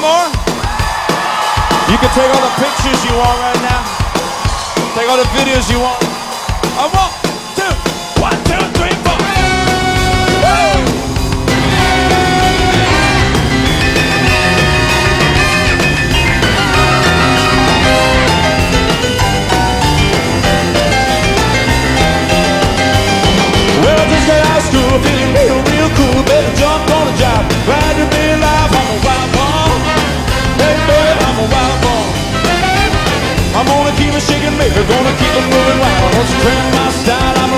more? You can take all the pictures you want right now. Take all the videos you want. I want 1, 2, 3, 4. Well, I just got out of school, feeling real cool. Better jump on the job. Glad to be alive. I'm a wild one. Hey, baby, I'm a wild one. I'm gonna keep it shaking, baby. Gonna keep it moving wild. Don't you tramp my style. I'm